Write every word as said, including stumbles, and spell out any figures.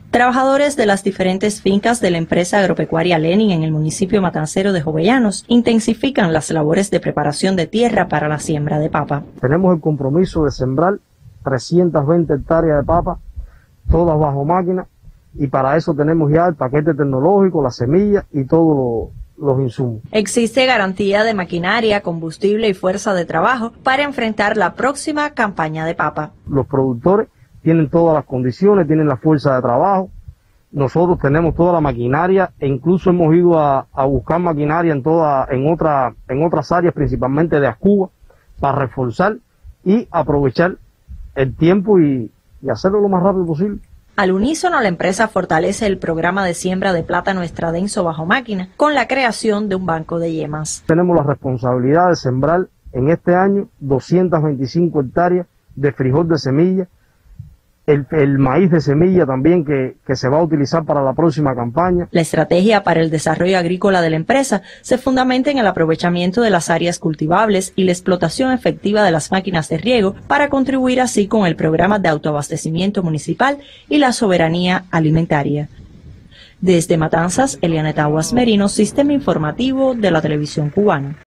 Trabajadores de las diferentes fincas de la empresa agropecuaria Lenin en el municipio matancero de Jovellanos intensifican las labores de preparación de tierra para la siembra de papa. Tenemos el compromiso de sembrar trescientas veinte hectáreas de papa, todas bajo máquina, y para eso tenemos ya el paquete tecnológico, las semillas y todos los, los insumos. Existe garantía de maquinaria, combustible y fuerza de trabajo para enfrentar la próxima campaña de papa. Los productores tienen todas las condiciones, tienen la fuerza de trabajo, nosotros tenemos toda la maquinaria e incluso hemos ido a, a buscar maquinaria en, toda, en, otra, en otras áreas, principalmente de Ascuba, para reforzar y aprovechar el tiempo y, y hacerlo lo más rápido posible. Al unísono, la empresa fortalece el programa de siembra de plátano extradenso bajo máquina con la creación de un banco de yemas. Tenemos la responsabilidad de sembrar en este año doscientas veinticinco hectáreas de frijol de semilla, el, el maíz de semilla también que, que se va a utilizar para la próxima campaña. La estrategia para el desarrollo agrícola de la empresa se fundamenta en el aprovechamiento de las áreas cultivables y la explotación efectiva de las máquinas de riego para contribuir así con el programa de autoabastecimiento municipal y la soberanía alimentaria. Desde Matanzas, Eliana Taguas Merino, Sistema Informativo de la Televisión Cubana.